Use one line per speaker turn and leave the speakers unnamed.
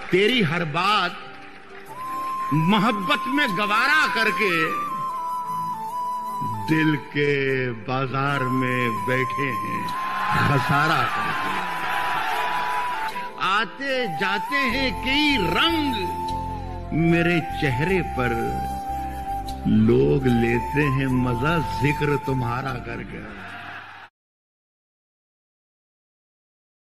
तेरी हर बात मोहब्बत में गवारा करके दिल के बाजार में बैठे हैं खसारा करके। आते जाते हैं कई रंग मेरे चेहरे पर, लोग लेते हैं मजा जिक्र तुम्हारा करके।